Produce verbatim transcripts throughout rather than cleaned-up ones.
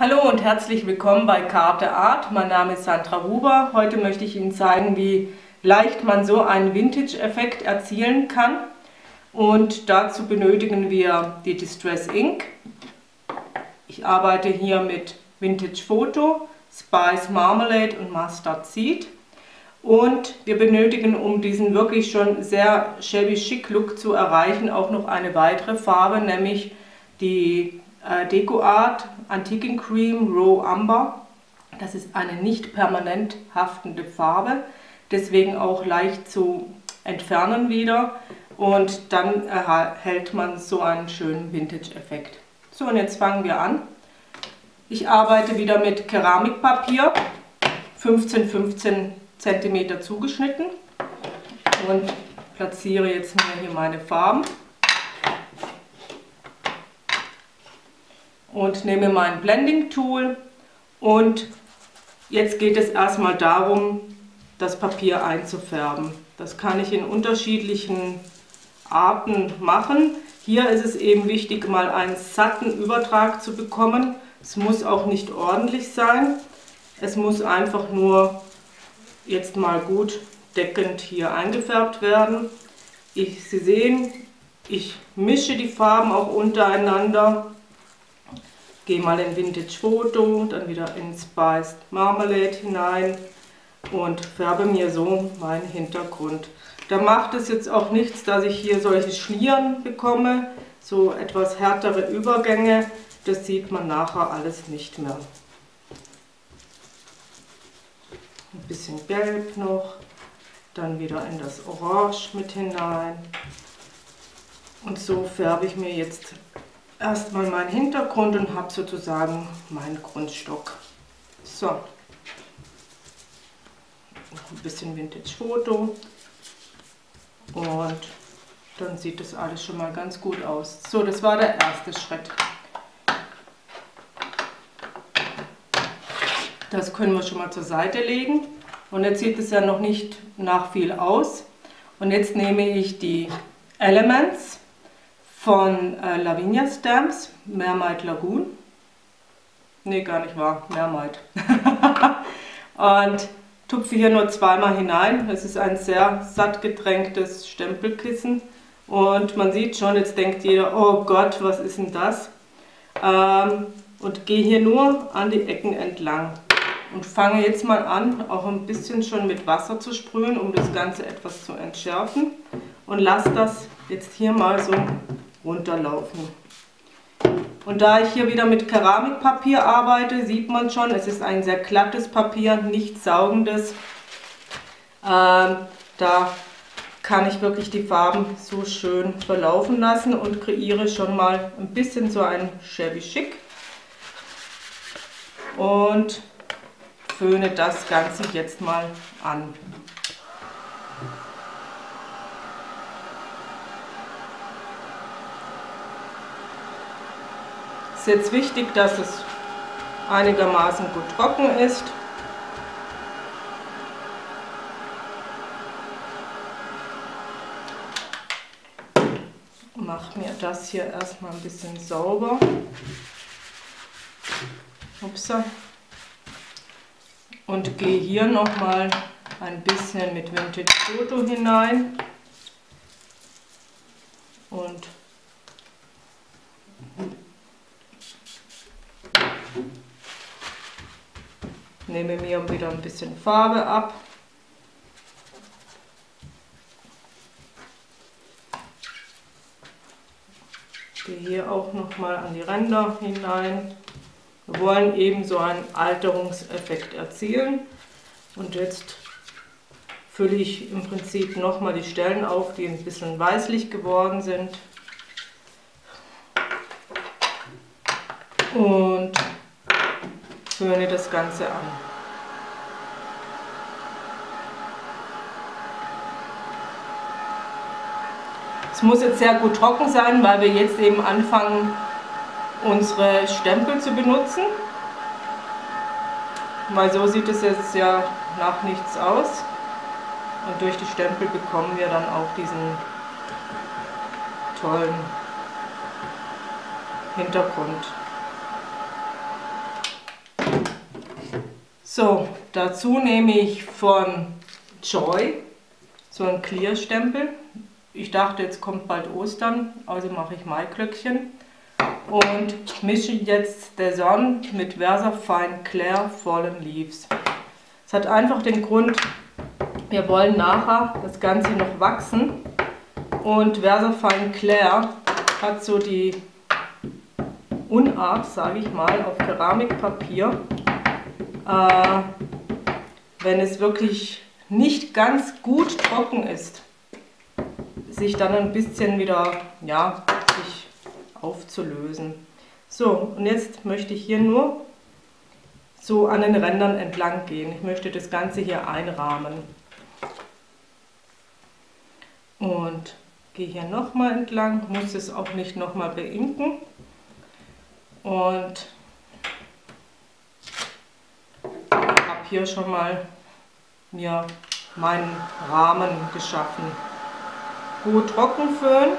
Hallo und herzlich willkommen bei Carte Art. Mein Name ist Sandra Huber. Heute möchte ich Ihnen zeigen, wie leicht man so einen Vintage-Effekt erzielen kann. Und dazu benötigen wir die Distress Ink. Ich arbeite hier mit Vintage Photo, Spice Marmalade und Mustard Seed. Und wir benötigen, um diesen wirklich schon sehr shabby chic Look zu erreichen, auch noch eine weitere Farbe, nämlich die äh, Deco Art Antiken Cream Raw Amber. Das ist eine nicht permanent haftende Farbe, deswegen auch leicht zu entfernen wieder. Und dann erhält man so einen schönen Vintage-Effekt. So, und jetzt fangen wir an. Ich arbeite wieder mit Keramikpapier, fünfzehn fünfzehn Zentimeter zugeschnitten, und platziere jetzt mir hier meine Farben und nehme mein Blending Tool, und jetzt geht es erstmal darum, das Papier einzufärben. Das kann ich in unterschiedlichen Arten machen. Hier ist es eben wichtig, mal einen satten Übertrag zu bekommen. Es muss auch nicht ordentlich sein. Es muss einfach nur jetzt mal gut deckend hier eingefärbt werden. Ich, Sie sehen, ich mische die Farben auch untereinander. Gehe mal in Vintage Photo, dann wieder in Spice Marmalade hinein und färbe mir so meinen Hintergrund. Da macht es jetzt auch nichts, dass ich hier solche Schlieren bekomme, so etwas härtere Übergänge. Das sieht man nachher alles nicht mehr. Ein bisschen Gelb noch, dann wieder in das Orange mit hinein. Und so färbe ich mir jetzt erstmal meinen Hintergrund und habe sozusagen meinen Grundstock. So, noch ein bisschen Vintage Photo, und dann sieht das alles schon mal ganz gut aus. So, das war der erste Schritt. Das können wir schon mal zur Seite legen, und jetzt sieht es ja noch nicht nach viel aus. Und jetzt nehme ich die Elements von äh, Lavinia Stamps, Mermaid Lagoon. Ne, gar nicht wahr, Mermaid. Und tupfe hier nur zweimal hinein. Es ist ein sehr satt getränktes Stempelkissen. Und man sieht schon, jetzt denkt jeder, oh Gott, was ist denn das? Ähm, und gehe hier nur an die Ecken entlang. Und fange jetzt mal an, auch ein bisschen schon mit Wasser zu sprühen, um das Ganze etwas zu entschärfen. Und lasse das jetzt hier mal so runterlaufen. Und da ich hier wieder mit Keramikpapier arbeite, sieht man schon, es ist ein sehr glattes Papier, nicht saugendes. Ähm, da kann ich wirklich die Farben so schön verlaufen lassen und kreiere schon mal ein bisschen so ein shabby chic. Und föhne das Ganze jetzt mal an. Es ist jetzt wichtig, dass es einigermaßen gut trocken ist. Mache mir das hier erstmal ein bisschen sauber. Upsa. Und gehe hier nochmal ein bisschen mit Vintage Photo hinein und nehme mir wieder ein bisschen Farbe ab. Gehe hier auch nochmal an die Ränder hinein. Wir wollen eben so einen Alterungseffekt erzielen. Und jetzt fülle ich im Prinzip nochmal die Stellen auf, die ein bisschen weißlich geworden sind. Und föhne das Ganze an. Es muss jetzt sehr gut trocken sein, weil wir jetzt eben anfangen, unsere Stempel zu benutzen. Weil so sieht es jetzt ja nach nichts aus. Und durch die Stempel bekommen wir dann auch diesen tollen Hintergrund. So, dazu nehme ich von Joy so einen Clear-Stempel. Ich dachte, jetzt kommt bald Ostern, also mache ich Maiglöckchen. Und mische jetzt der Sonne mit VersaFine Clair Fallen Leaves. Es hat einfach den Grund, wir wollen nachher das Ganze noch wachsen. Und VersaFine Clair hat so die Unart, sage ich mal, auf Keramikpapier, äh, wenn es wirklich nicht ganz gut trocken ist, sich dann ein bisschen wieder, ja, sich aufzulösen. So, und jetzt möchte ich hier nur so an den Rändern entlang gehen. Ich möchte das Ganze hier einrahmen. Und gehe hier nochmal entlang, muss es auch nicht nochmal beinken. Und habe hier schon mal mir meinen Rahmen geschaffen. Gut trockenföhnen.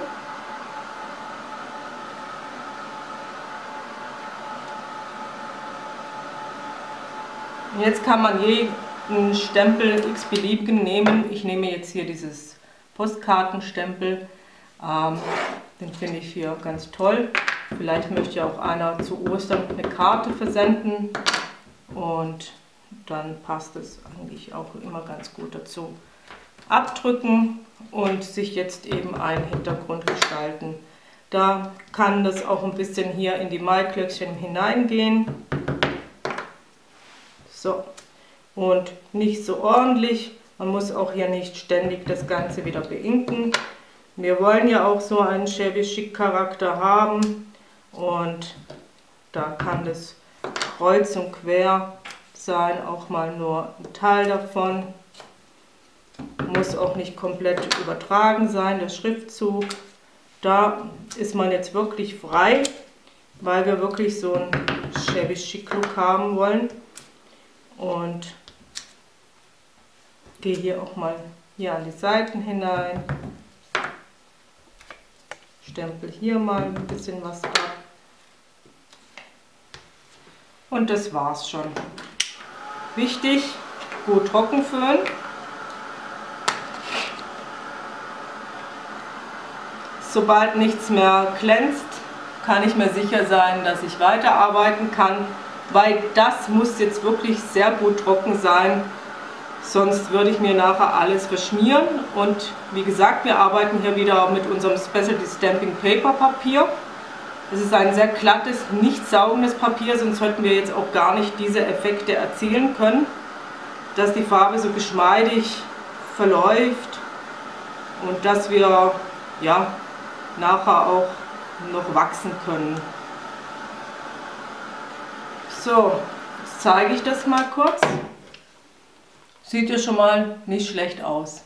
Jetzt kann man jeden Stempel x-beliebigen nehmen. Ich nehme jetzt hier dieses Postkartenstempel. Ähm, den finde ich hier ganz toll. Vielleicht möchte ja auch einer zu Ostern eine Karte versenden und dann passt es eigentlich auch immer ganz gut dazu. Abdrücken und sich jetzt eben einen Hintergrund gestalten. Da kann das auch ein bisschen hier in die Maiglöckchen hineingehen. So, und nicht so ordentlich. Man muss auch hier nicht ständig das Ganze wieder beinken. Wir wollen ja auch so einen Shabby Chic Charakter haben. Und da kann das kreuz und quer sein, auch mal nur ein Teil davon. Muss auch nicht komplett übertragen sein, der Schriftzug. Da ist man jetzt wirklich frei, weil wir wirklich so einen Shabby Chic Look haben wollen. Und gehe hier auch mal hier an die Seiten hinein. Stempel hier mal ein bisschen was ab. Und das war's schon. Wichtig, gut trocken föhnen. Sobald nichts mehr glänzt, kann ich mir sicher sein, dass ich weiterarbeiten kann, weil das muss jetzt wirklich sehr gut trocken sein, sonst würde ich mir nachher alles verschmieren. Und wie gesagt, wir arbeiten hier wieder mit unserem Specialty Stamping Paper Papier. Es ist ein sehr glattes, nicht saugendes Papier, sonst hätten wir jetzt auch gar nicht diese Effekte erzielen können, dass die Farbe so geschmeidig verläuft und dass wir ja, nachher auch noch wachsen können. So, jetzt zeige ich das mal kurz. Sieht ja schon mal nicht schlecht aus.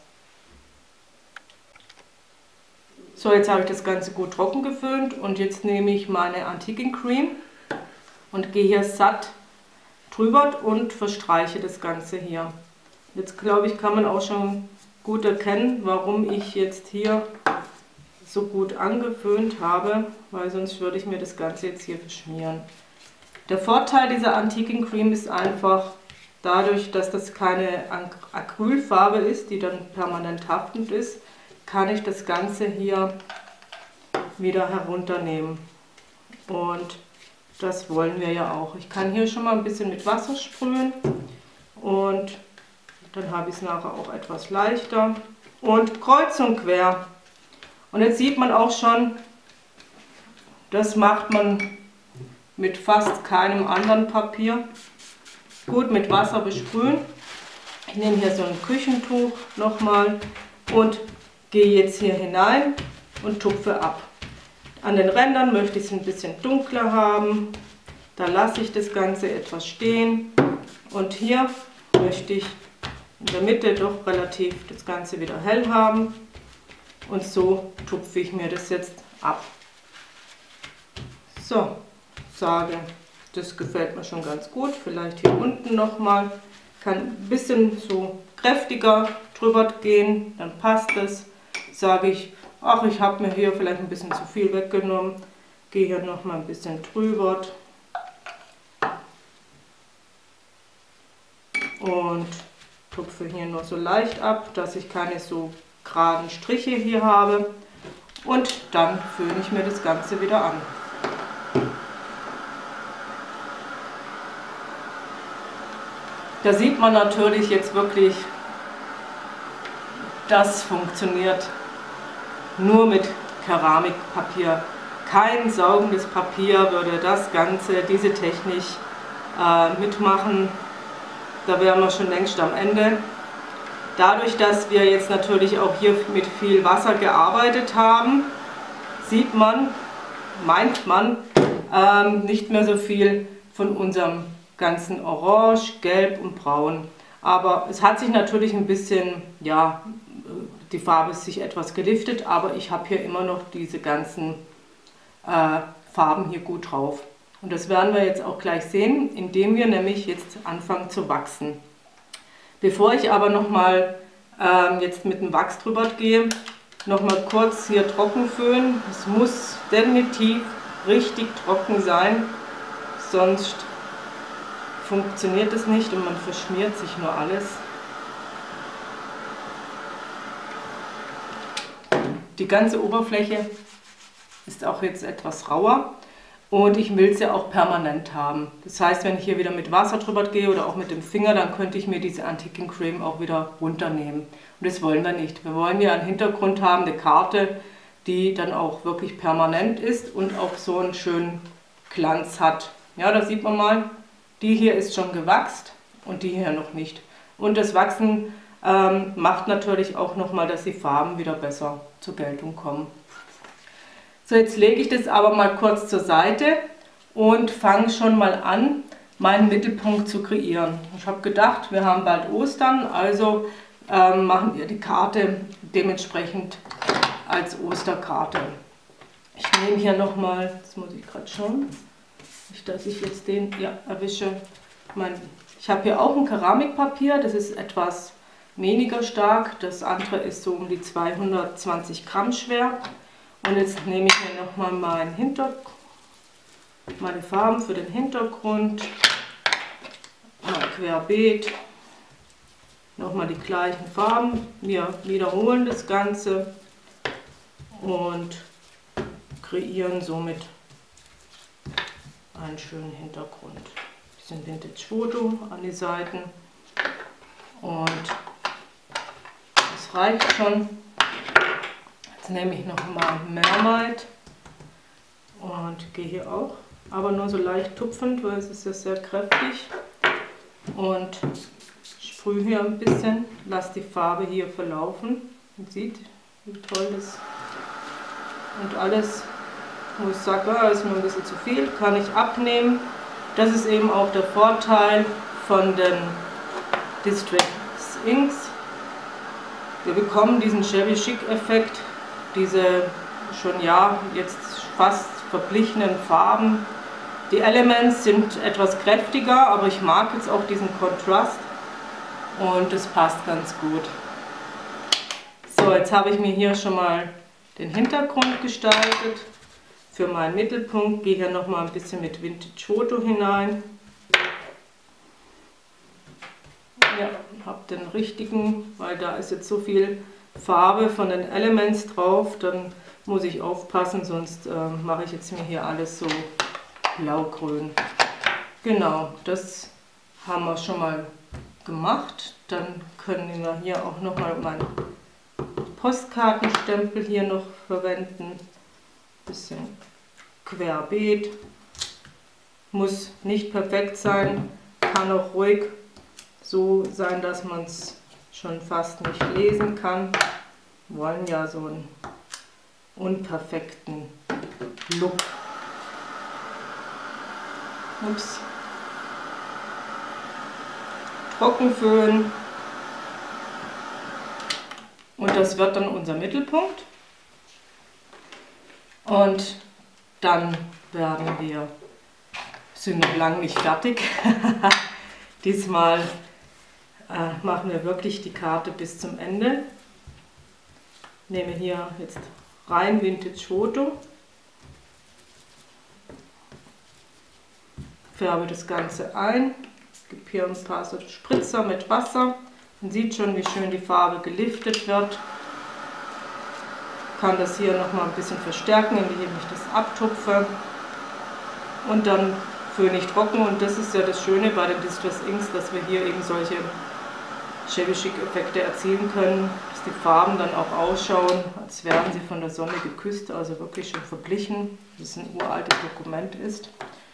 So, jetzt habe ich das Ganze gut trocken geföhnt und jetzt nehme ich meine Antiken Cream und gehe hier satt drüber und verstreiche das Ganze hier. Jetzt glaube ich, kann man auch schon gut erkennen, warum ich jetzt hier so gut angeföhnt habe, weil sonst würde ich mir das Ganze jetzt hier verschmieren. Der Vorteil dieser Antiken Cream ist einfach dadurch, dass das keine Acrylfarbe ist, die dann permanent haftend ist, kann ich das Ganze hier wieder herunternehmen. Und das wollen wir ja auch. Ich kann hier schon mal ein bisschen mit Wasser sprühen und dann habe ich es nachher auch etwas leichter. Und kreuz und quer. Und jetzt sieht man auch schon, das macht man mit fast keinem anderen Papier. Gut mit Wasser besprühen. Ich nehme hier so ein Küchentuch nochmal und gehe jetzt hier hinein und tupfe ab. An den Rändern möchte ich es ein bisschen dunkler haben. Da lasse ich das Ganze etwas stehen. Und hier möchte ich in der Mitte doch relativ das Ganze wieder hell haben. Und so tupfe ich mir das jetzt ab. So, sage, das gefällt mir schon ganz gut. Vielleicht hier unten nochmal. Kann ein bisschen so kräftiger drüber gehen, dann passt es. Sage ich, ach, ich habe mir hier vielleicht ein bisschen zu viel weggenommen. Gehe hier nochmal ein bisschen drüber. und tupfe hier nur so leicht ab, dass ich keine so geraden Striche hier habe. Und dann föhne ich mir das Ganze wieder an. Da sieht man natürlich jetzt wirklich, das funktioniert nur mit Keramikpapier. Kein saugendes Papier würde das Ganze, diese Technik äh, mitmachen. Da wären wir schon längst am Ende. Dadurch, dass wir jetzt natürlich auch hier mit viel Wasser gearbeitet haben, sieht man, meint man, ähm, nicht mehr so viel von unserem ganzen Orange, Gelb und Braun. Aber es hat sich natürlich ein bisschen, ja, die Farbe ist sich etwas geliftet, aber ich habe hier immer noch diese ganzen äh, Farben hier gut drauf. Und das werden wir jetzt auch gleich sehen, indem wir nämlich jetzt anfangen zu wachsen. Bevor ich aber nochmal ähm, jetzt mit dem Wachs drüber gehe, nochmal kurz hier trocken föhnen. Es muss definitiv richtig trocken sein, sonst funktioniert es nicht und man verschmiert sich nur alles. Die ganze Oberfläche ist auch jetzt etwas rauer und ich will es ja auch permanent haben. Das heißt, wenn ich hier wieder mit Wasser drüber gehe oder auch mit dem Finger, dann könnte ich mir diese Antiquing Creme auch wieder runternehmen. Und das wollen wir nicht. Wir wollen ja einen Hintergrund haben, eine Karte, die dann auch wirklich permanent ist und auch so einen schönen Glanz hat. Ja, da sieht man mal, die hier ist schon gewachst und die hier noch nicht. Und das Wachsen ähm, macht natürlich auch nochmal, dass die Farben wieder besser zur Geltung kommen. So, jetzt lege ich das aber mal kurz zur Seite und fange schon mal an, meinen Mittelpunkt zu kreieren. Ich habe gedacht, wir haben bald Ostern, also ähm, machen wir die Karte dementsprechend als Osterkarte. Ich nehme hier nochmal, das muss ich gerade schauen, nicht, dass ich jetzt den ja, erwische. Mein, ich habe hier auch ein Keramikpapier, das ist etwas weniger stark, das andere ist so um die zweihundertzwanzig Gramm schwer. Und jetzt nehme ich mir nochmal meinen Hintergrund, meine Farben für den Hintergrund, mal querbeet, nochmal die gleichen Farben. Wir wiederholen das Ganze und kreieren somit einen schönen Hintergrund. Ein bisschen Vintage-Foto an die Seiten und das reicht schon. Jetzt nehme ich noch mal Mermaid und gehe hier auch, aber nur so leicht tupfend, weil es ist ja sehr kräftig, und sprühe hier ein bisschen, lasse die Farbe hier verlaufen. Man sieht, wie toll das, und alles, wo ich sage, ah, ist mir ein bisschen zu viel, kann ich abnehmen. Das ist eben auch der Vorteil von den Distress Inks. Wir bekommen diesen Shabby Chic Effekt, diese schon ja jetzt fast verblichenen Farben. Die Elements sind etwas kräftiger, aber ich mag jetzt auch diesen Kontrast und es passt ganz gut. So, jetzt habe ich mir hier schon mal den Hintergrund gestaltet. Für meinen Mittelpunkt gehe hier noch mal ein bisschen mit Vintage Foto hinein. Ja, habe den richtigen, weil da ist jetzt so viel Farbe von den Elements drauf, dann muss ich aufpassen, sonst äh, mache ich jetzt mir hier alles so blau-grün. Genau, das haben wir schon mal gemacht. Dann können wir hier auch noch mal meinen Postkartenstempel hier noch verwenden. Bisschen querbeet. Muss nicht perfekt sein, kann auch ruhig so sein, dass man es schon fast nicht lesen kann. Wir wollen ja so einen unperfekten Look. Ups. Trocken föhnen. Und das wird dann unser Mittelpunkt. Und dann werden wir, sind noch lange nicht fertig. Diesmal äh, machen wir wirklich die Karte bis zum Ende. Nehme hier jetzt rein Vintage Foto. Färbe das Ganze ein. Es gibt hier ein paar so Spritzer mit Wasser. Man sieht schon, wie schön die Farbe geliftet wird. Ich kann das hier noch mal ein bisschen verstärken, indem ich das abtupfe. Und dann föhne ich trocken. Und das ist ja das Schöne bei den Distress Inks, dass wir hier eben solche Shabby Chic Effekte erzielen können, dass die Farben dann auch ausschauen, als wären sie von der Sonne geküsst, also wirklich schon verblichen, dass es ein uraltes Dokument ist.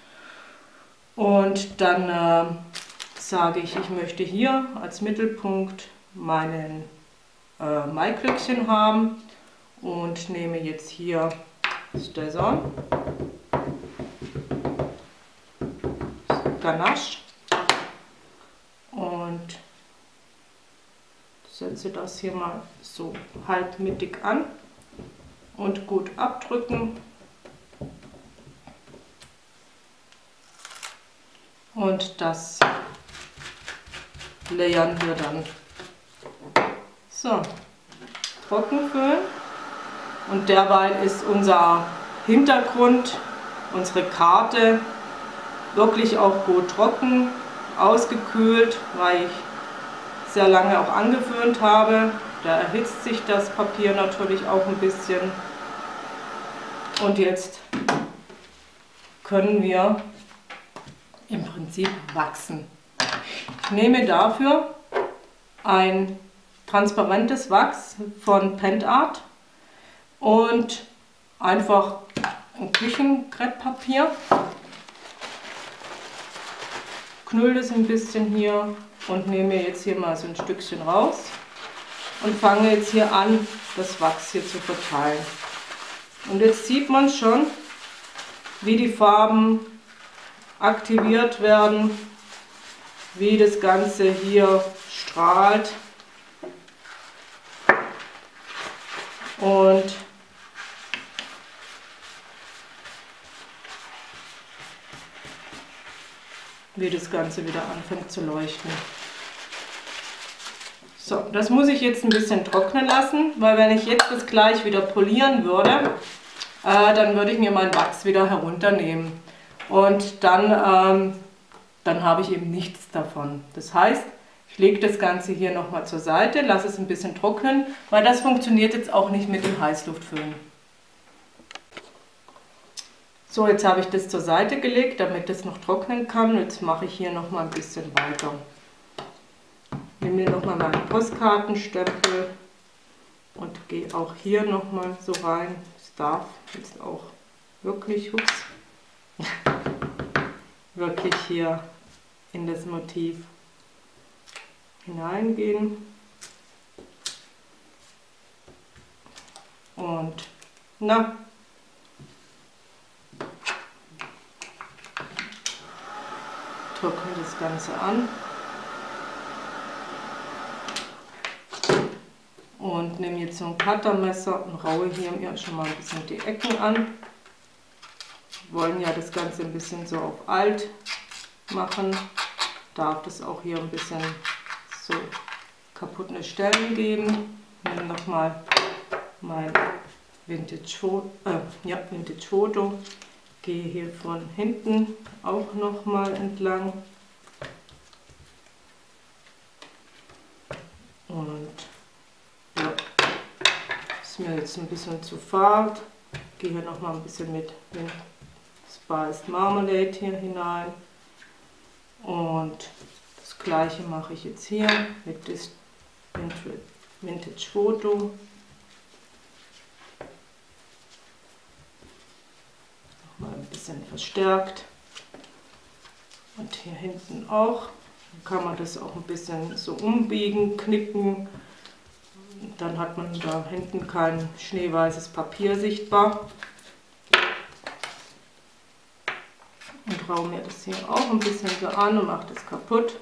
Und dann äh, sage ich, ich möchte hier als Mittelpunkt meinen äh, Maiglöckchen haben und nehme jetzt hier Stazon, Ganache und setze das hier mal so halb mittig an und gut abdrücken. Und das layern wir dann. So, trocken föhnen. Und derweil ist unser Hintergrund, unsere Karte wirklich auch gut trocken, ausgekühlt, weil ich sehr lange auch angeföhnt habe. Da erhitzt sich das Papier natürlich auch ein bisschen. Und jetzt können wir im Prinzip wachsen. Ich nehme dafür ein transparentes Wachs von Pentart und einfach ein Küchenkrepppapier. Knüll das ein bisschen hier und nehme jetzt hier mal so ein Stückchen raus und fange jetzt hier an, das Wachs hier zu verteilen. Und jetzt sieht man schon, wie die Farben aktiviert werden, wie das Ganze hier strahlt. Und wie das Ganze wieder anfängt zu leuchten. So, das muss ich jetzt ein bisschen trocknen lassen, weil wenn ich jetzt das gleich wieder polieren würde, äh, dann würde ich mir mein Wachs wieder herunternehmen. Und dann, ähm, dann habe ich eben nichts davon. Das heißt, ich lege das Ganze hier nochmal zur Seite, lasse es ein bisschen trocknen, weil das funktioniert jetzt auch nicht mit dem Heißluftföhn. So, jetzt habe ich das zur Seite gelegt, damit das noch trocknen kann. Jetzt mache ich hier noch mal ein bisschen weiter. Ich nehme mir noch mal meinen Postkartenstempel und gehe auch hier noch mal so rein. Es darf jetzt auch wirklich, ups, wirklich hier in das Motiv hineingehen. Und na, trockne das Ganze an und nehme jetzt so ein Cuttermesser und raue hier mir schon mal ein bisschen die Ecken an. Wir wollen ja das Ganze ein bisschen so auf alt machen, darf das auch hier ein bisschen so kaputte Stellen geben. Ich nehme nochmal mein Vintage Foto, äh, ja, Vintage Foto. Gehe hier von hinten auch noch mal entlang und ja, ist mir jetzt ein bisschen zu fad. Gehe hier noch mal ein bisschen mit dem Spiced Marmalade hier hinein und das gleiche mache ich jetzt hier mit dem Vintage Foto. Ein bisschen verstärkt und hier hinten auch. Dann kann man das auch ein bisschen so umbiegen, knicken. Dann hat man da hinten kein schneeweißes Papier sichtbar. Und raue mir das hier auch ein bisschen so an und mache das kaputt.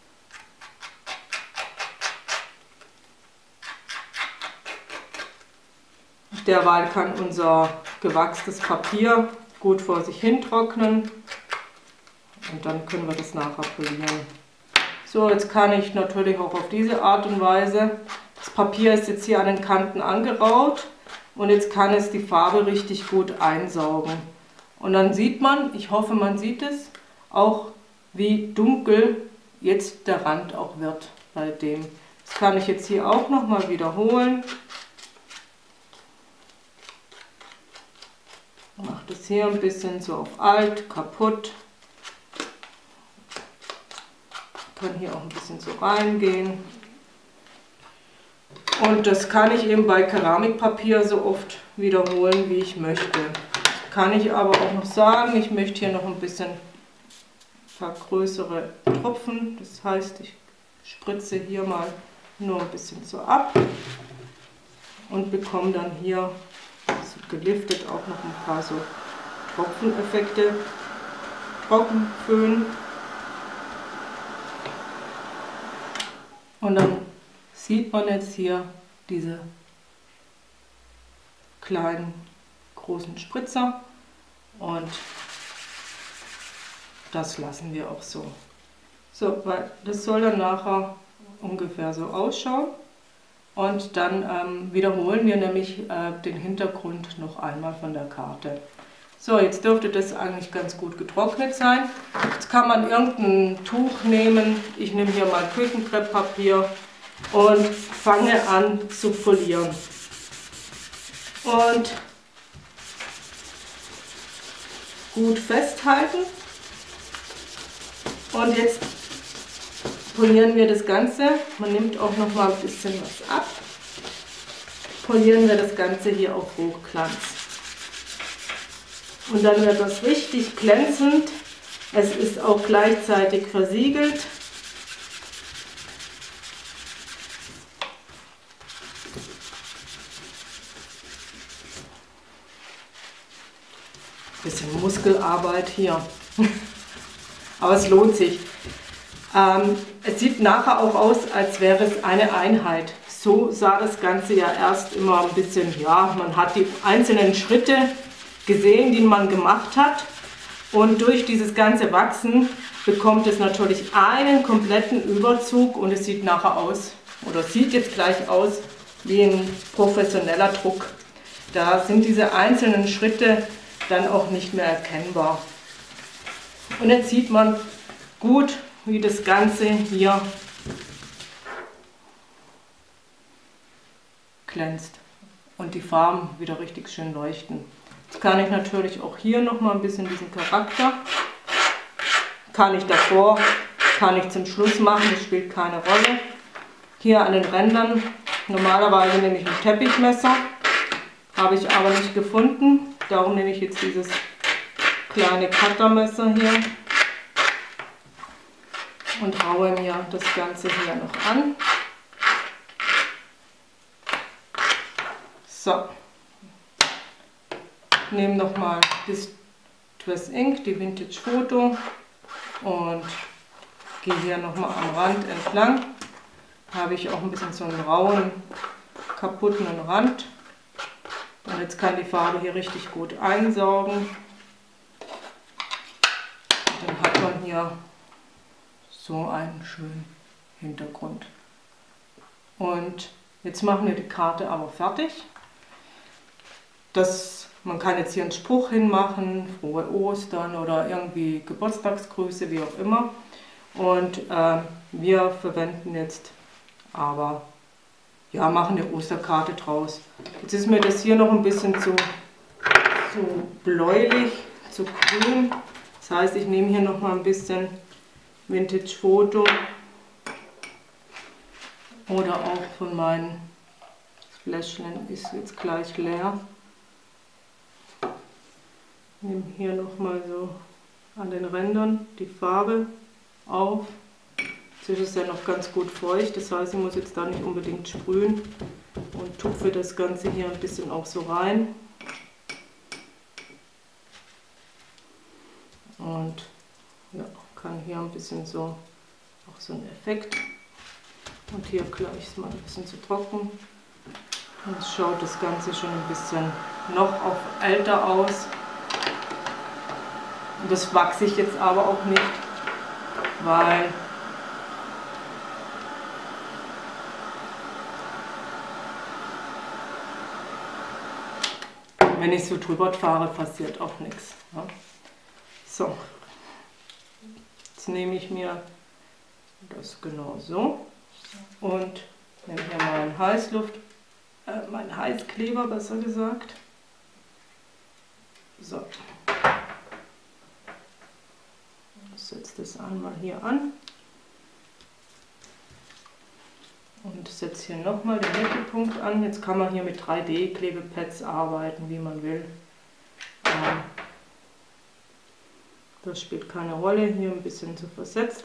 Derweil kann unser gewachstes Papier gut vor sich hin trocknen und dann können wir das nachher polieren. So, jetzt kann ich natürlich auch auf diese Art und Weise, das Papier ist jetzt hier an den Kanten angeraut und jetzt kann es die Farbe richtig gut einsaugen. Und dann sieht man, ich hoffe man sieht es, auch wie dunkel jetzt der Rand auch wird bei dem. Das kann ich jetzt hier auch noch mal wiederholen. Mache das hier ein bisschen so auf alt, kaputt. Kann hier auch ein bisschen so reingehen. Und das kann ich eben bei Keramikpapier so oft wiederholen, wie ich möchte. Kann ich aber auch noch sagen, ich möchte hier noch ein bisschen ein paar größere Tropfen. Das heißt, ich spritze hier mal nur ein bisschen so ab und bekomme dann hier so geliftet auch noch ein paar so Tropfeneffekte, Trockenföhn. Und dann sieht man jetzt hier diese kleinen, großen Spritzer und das lassen wir auch so. So, weil das soll dann nachher ungefähr so ausschauen und dann ähm, wiederholen wir nämlich äh, den Hintergrund noch einmal von der Karte. So, jetzt dürfte das eigentlich ganz gut getrocknet sein. Jetzt kann man irgendein Tuch nehmen. Ich nehme hier mal Küchenkrepppapier und fange an zu polieren. Und gut festhalten. Und jetzt polieren wir das Ganze. Man nimmt auch noch mal ein bisschen was ab. Polieren wir das Ganze hier auf Hochglanz. Und dann wird das richtig glänzend. Es ist auch gleichzeitig versiegelt. Bisschen Muskelarbeit hier. Aber es lohnt sich. Ähm, es sieht nachher auch aus, als wäre es eine Einheit. So sah das Ganze ja erst immer ein bisschen, ja, man hat die einzelnen Schritte gesehen, die man gemacht hat. Und durch dieses ganze Wachsen bekommt es natürlich einen kompletten Überzug und es sieht nachher aus, oder sieht jetzt gleich aus, wie ein professioneller Druck. Da sind diese einzelnen Schritte dann auch nicht mehr erkennbar. Und jetzt sieht man gut, wie das Ganze hier glänzt und die Farben wieder richtig schön leuchten. Jetzt kann ich natürlich auch hier noch mal ein bisschen diesen Charakter, kann ich davor, kann ich zum Schluss machen, das spielt keine Rolle. Hier an den Rändern, normalerweise nehme ich ein Teppichmesser, habe ich aber nicht gefunden, darum nehme ich jetzt dieses kleine Cuttermesser hier und haue mir das Ganze hier noch an. So, nehme nochmal Distress Ink, die Vintage Photo und gehe hier nochmal am Rand entlang. Habe ich auch ein bisschen so einen rauen, kaputten Rand. Und jetzt kann die Farbe hier richtig gut einsaugen. Dann hat man hier so einen schönen Hintergrund. Und jetzt machen wir die Karte aber fertig. Das, man kann jetzt hier einen Spruch hinmachen, frohe Ostern oder irgendwie Geburtstagsgrüße, wie auch immer. Und äh, wir verwenden jetzt aber, ja, machen eine Osterkarte draus. Jetzt ist mir das hier noch ein bisschen zu, zu bläulich, zu grün. Das heißt, ich nehme hier noch mal ein bisschen Vintage Photo oder auch von meinen Fläschchen ist jetzt gleich leer. Ich nehme hier noch mal so an den Rändern die Farbe auf. Jetzt ist es ja noch ganz gut feucht, das heißt, ich muss jetzt da nicht unbedingt sprühen und tupfe das Ganze hier ein bisschen auch so rein. Und ja, kann hier ein bisschen so, auch so einen Effekt. Und hier gleich ist mal ein bisschen zu trocken. Und jetzt schaut das Ganze schon ein bisschen noch auf älter aus. Und das wachse ich jetzt aber auch nicht, weil wenn ich so drüber fahre, passiert auch nichts. Ja. So, jetzt nehme ich mir Das genau so. Und nehme hier mal einen Heißluft, äh, meinen Heißkleber besser gesagt. So. Ich setze das einmal hier an. Und setze hier nochmal den Mittelpunkt an. Jetzt kann man hier mit drei D Klebepads arbeiten, wie man will. Das spielt keine Rolle, hier ein bisschen so versetzt.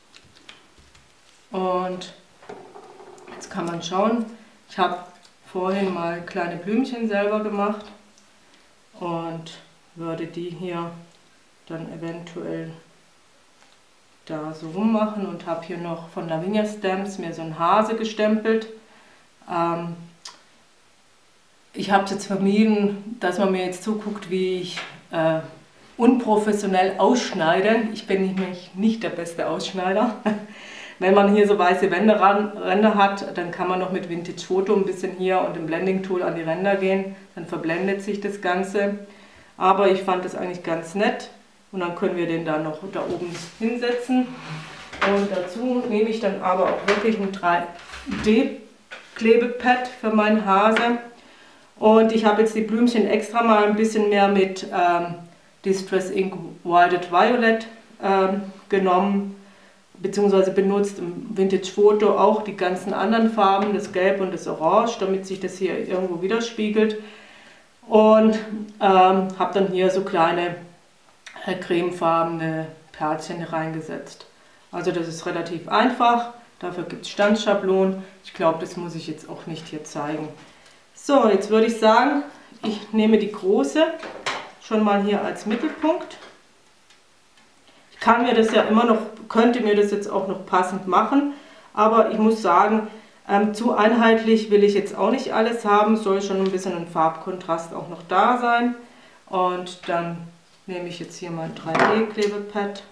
Und jetzt kann man schauen, ich habe vorhin mal kleine Blümchen selber gemacht und würde die hier dann eventuell da so rummachen und habe hier noch von Lavinia Stamps mir so einen Hase gestempelt. Ähm, ich habe es jetzt vermieden, dass man mir jetzt zuguckt, wie ich äh, unprofessionell ausschneide. Ich bin nämlich nicht der beste Ausschneider. Wenn man hier so weiße Wände Ränder hat, dann kann man noch mit Vintage Photo ein bisschen hier und dem Blending Tool an die Ränder gehen. Dann verblendet sich das Ganze. Aber ich fand das eigentlich ganz nett. Und dann können wir den da noch da oben hinsetzen. Und dazu nehme ich dann aber auch wirklich ein drei D Klebepad für meinen Hase. Und ich habe jetzt die Blümchen extra mal ein bisschen mehr mit ähm, Distress Ink Wilded Violet ähm, genommen, beziehungsweise benutzt im Vintage Photo auch die ganzen anderen Farben, das Gelb und das Orange, damit sich das hier irgendwo widerspiegelt. Und ähm, habe dann hier so kleine äh, cremefarbene Perlchen reingesetzt. Also das ist relativ einfach, dafür gibt es Standschablonen. Ich glaube, das muss ich jetzt auch nicht hier zeigen. So, jetzt würde ich sagen, ich nehme die große schon mal hier als Mittelpunkt. Ich kann mir das ja immer noch, könnte mir das jetzt auch noch passend machen, aber ich muss sagen, ähm, zu einheitlich will ich jetzt auch nicht alles haben, soll schon ein bisschen ein Farbkontrast auch noch da sein. Und dann nehme ich jetzt hier mein drei D Klebepad.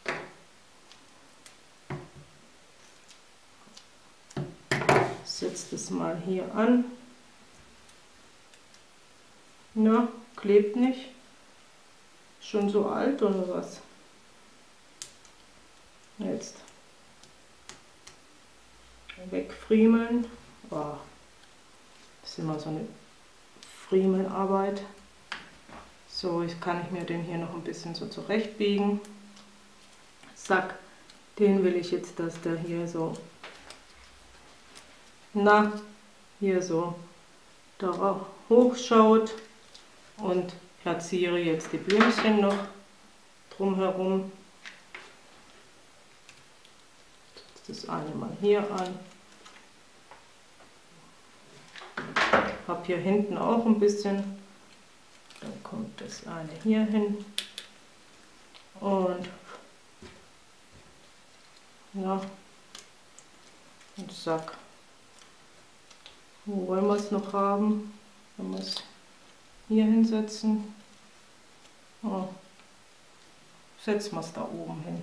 Setze das mal hier an. Na, klebt nicht. Schon so alt oder was? Jetzt wegfriemeln. Oh, das ist immer so eine Friemelarbeit. So, jetzt kann ich mir den hier noch ein bisschen so zurechtbiegen. Zack, den will ich jetzt, dass der hier so, na, hier so darauf hochschaut. Und platziere jetzt die Blümchen noch drumherum. Das eine mal hier an. Habe hier hinten auch ein bisschen. Dann kommt das eine hier hin. Und ja, und zack. Wo wollen wir es noch haben? Wenn wir es hier hinsetzen. Oh. Setzen wir es da oben hin.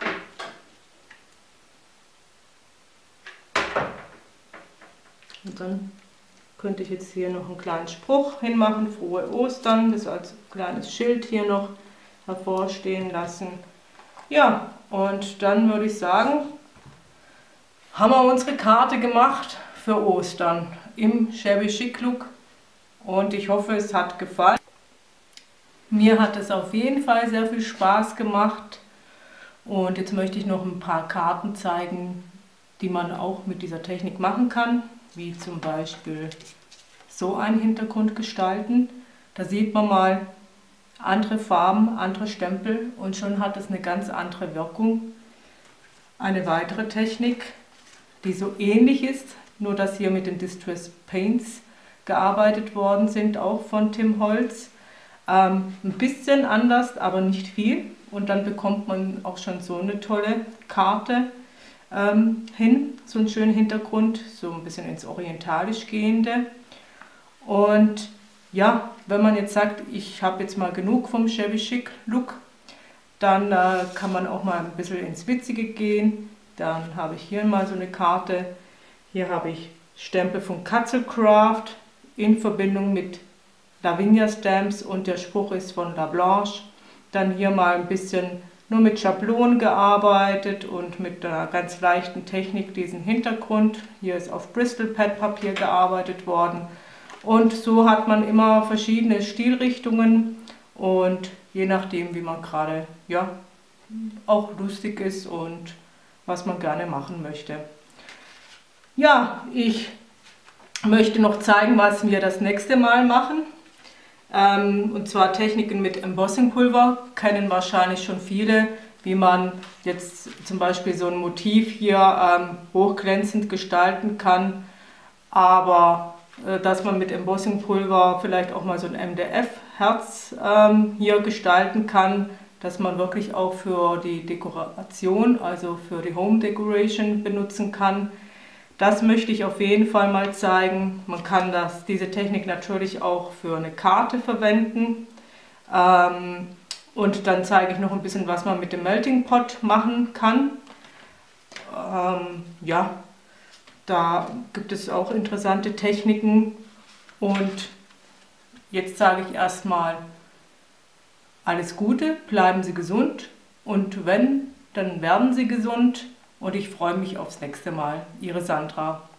Und dann könnte ich jetzt hier noch einen kleinen Spruch hinmachen, frohe Ostern, das als kleines Schild hier noch hervorstehen lassen. Ja, und dann würde ich sagen, haben wir unsere Karte gemacht für Ostern im Shabby Chic Look. Und ich hoffe, es hat gefallen. Mir hat es auf jeden Fall sehr viel Spaß gemacht. Und jetzt möchte ich noch ein paar Karten zeigen, die man auch mit dieser Technik machen kann. Wie zum Beispiel so einen Hintergrund gestalten. Da sieht man mal andere Farben, andere Stempel und schon hat es eine ganz andere Wirkung. Eine weitere Technik, die so ähnlich ist, nur dass hier mit den Distress Paints gearbeitet worden sind, auch von Tim Holtz. Ähm, ein bisschen anders, aber nicht viel. Und dann bekommt man auch schon so eine tolle Karte ähm, hin, so einen schönen Hintergrund, so ein bisschen ins Orientalisch gehende. Und ja, wenn man jetzt sagt, ich habe jetzt mal genug vom Shabby Chic Look, dann äh, kann man auch mal ein bisschen ins Witzige gehen. Dann habe ich hier mal so eine Karte. Hier habe ich Stempel von Katzelcraft in Verbindung mit Lavinia Stamps und der Spruch ist von La Blanche. Dann hier mal ein bisschen nur mit Schablonen gearbeitet und mit einer ganz leichten Technik diesen Hintergrund. Hier ist auf Bristol Pad Papier gearbeitet worden. Und so hat man immer verschiedene Stilrichtungen und je nachdem, wie man gerade ja, auch lustig ist und was man gerne machen möchte. Ja, ich möchte noch zeigen, was wir das nächste Mal machen. Ähm, und zwar Techniken mit Embossingpulver kennen wahrscheinlich schon viele, wie man jetzt zum Beispiel so ein Motiv hier ähm, hochglänzend gestalten kann, aber äh, dass man mit Embossingpulver vielleicht auch mal so ein M D F-Herz ähm, hier gestalten kann, dass man wirklich auch für die Dekoration, also für die Home Decoration benutzen kann. Das möchte ich auf jeden Fall mal zeigen. Man kann das, diese Technik natürlich auch für eine Karte verwenden. Ähm, und dann zeige ich noch ein bisschen, was man mit dem Melting Pot machen kann. Ähm, ja, da gibt es auch interessante Techniken. Und jetzt sage ich erstmal alles Gute, bleiben Sie gesund. Und wenn, dann werden Sie gesund. Und ich freue mich aufs nächste Mal. Ihre Sandra.